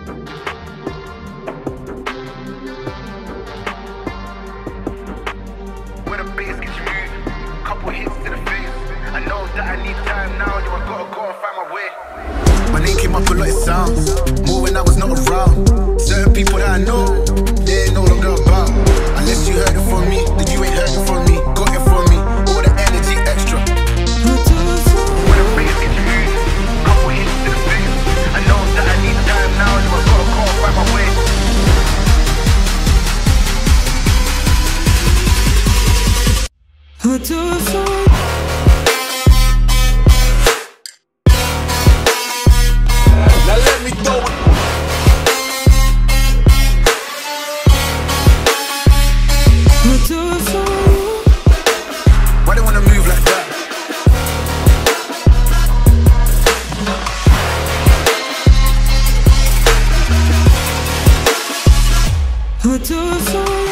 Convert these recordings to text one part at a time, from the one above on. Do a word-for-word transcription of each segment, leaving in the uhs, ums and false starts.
Where the bass gets you moving, couple hits to the face. I know that I need time now, yo, I gotta go and find my way. My name came up a lot of sounds, more when I was not around. Certain people that I know, they ain't no longer about. Unless you heard it from me, then you ain't heard it from me. Got it from me, all the energy extra. Where the bass gets you moving, couple hits to the face. I know that I need time now, yo, I gotta go and find my way. I do it for you. Now let me throw it. I do it for you. Why they wanna move like that? I do it for you.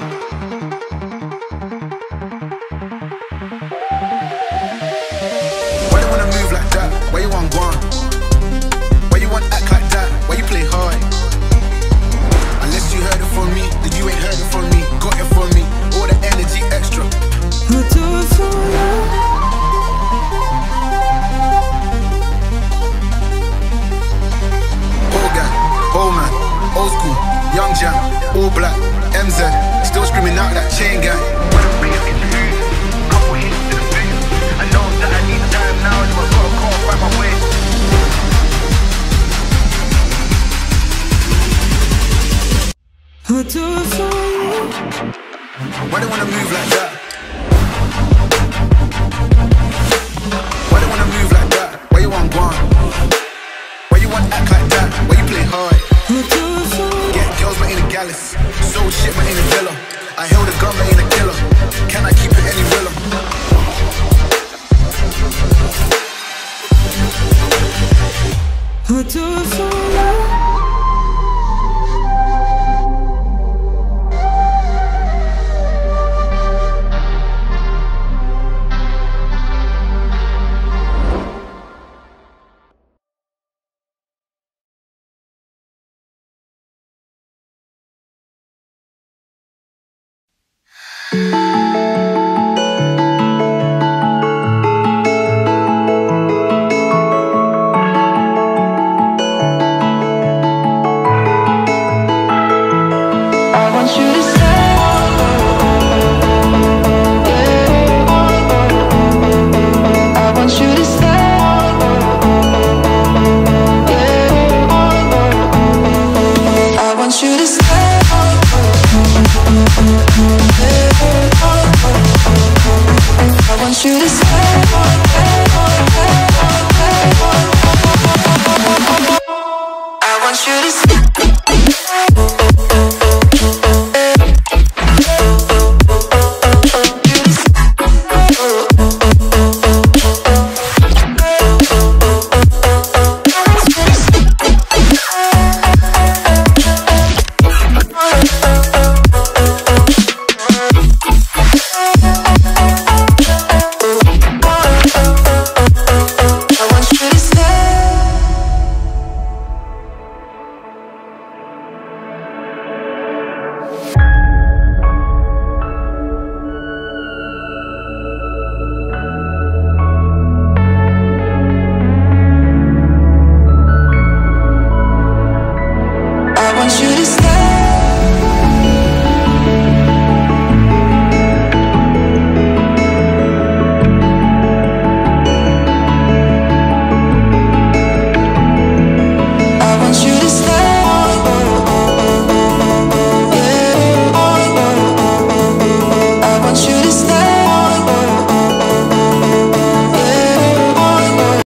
Why they wanna move like that? Why you want gone? Why you want act like that? Why you play hard? Unless you heard it from me, then you ain't heard it from me. Got it from me, all the energy extra. I do it for you. Old guy, old man, old school, young jam, all black, M Z, still screaming out that chain gang. Why the bass gets you moving, couple hits to the face. I know that I need time now, so I gotta go and find my way. I do it for you. Why they wanna move like that? Why they wanna move like that? Why you want gone? Why you want act like that? Why you play hard? I do it for you. Get girls but ain't a gallus, sold shit but ain't a dealer. I held a gun but ain't a killer. Can I keep it any realer? I do it for you. I want you to stay.